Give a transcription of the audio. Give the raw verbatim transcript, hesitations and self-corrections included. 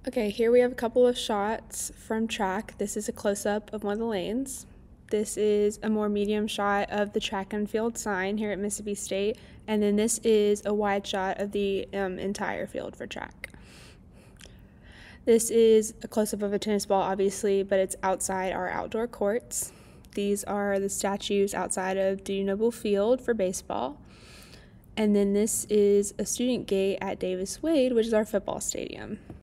Okay, here we have a couple of shots from track. This is a close-up of one of the lanes. This is a more medium shot of the track and field sign here at Mississippi State. And then this is a wide shot of the um, entire field for track. This is a close-up of a tennis ball, obviously, but it's outside our outdoor courts. These are the statues outside of Dudy Noble Field for baseball. And then this is a student gate at Davis Wade, which is our football stadium.